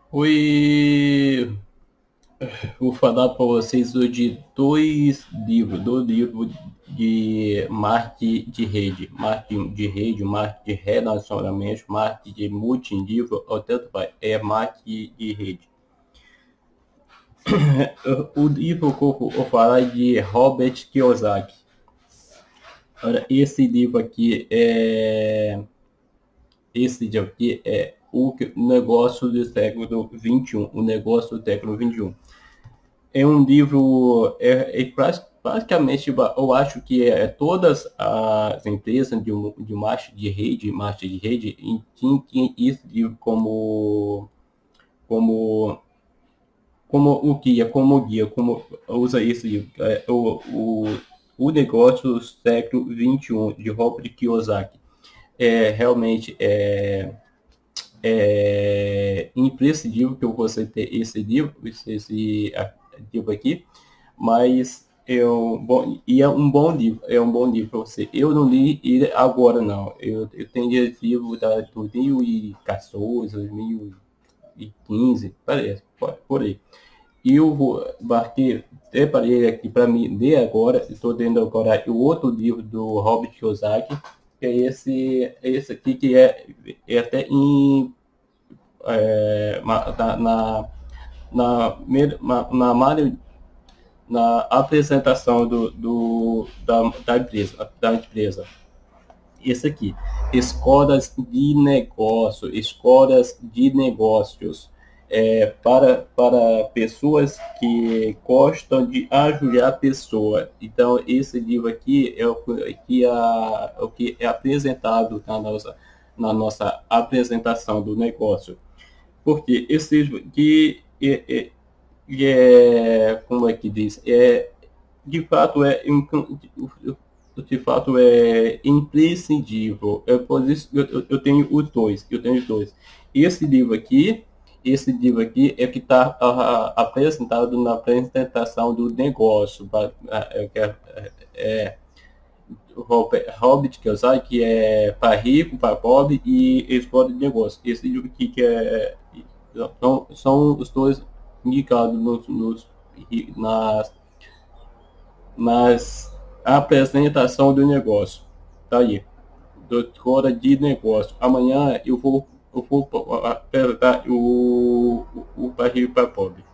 Oi, vou falar para vocês hoje de do livro de marketing de marketing de relacionamento, marketing de multinível, ou tanto vai, é marketing de rede. O livro que eu vou falar é de Robert Kiyosaki. Olha, esse livro aqui é o negócio do século XXI, o negócio do século XXI. É um livro, praticamente, eu acho que todas as empresas de marketing de rede, tinham esse livro como, como guia, como usa esse livro. O negócio do século XXI, de Robert Kiyosaki. Realmente é imprescindível que você ter esse livro, esse livro aqui, mas é um bom livro para você. Eu não li ele agora, não. Eu tenho esse livro da 2014, 2015, parece, por aí. E eu preparei aqui para mim ler agora. Estou lendo agora o outro livro do Robert Kiyosaki, que é esse aqui, que é até em na, na, na, na apresentação da empresa. Esse aqui, escolas de negócios, para pessoas que gostam de ajudar a pessoa. Então, esse livro aqui é o que é apresentado na nossa apresentação do negócio. Porque esse livro aqui como é que diz, de fato de fato é imprescindível. Por isso eu tenho os dois. Esse livro aqui, esse livro aqui é que está apresentado na apresentação do negócio. É, Robert Kiyosaki, que é para rico, para pobre e escola de negócio. Esse livro aqui são os dois indicados nas, nas apresentação do negócio. Tá aí. Doutora de negócio. Amanhã eu vou apresentar o para rico, para pobre.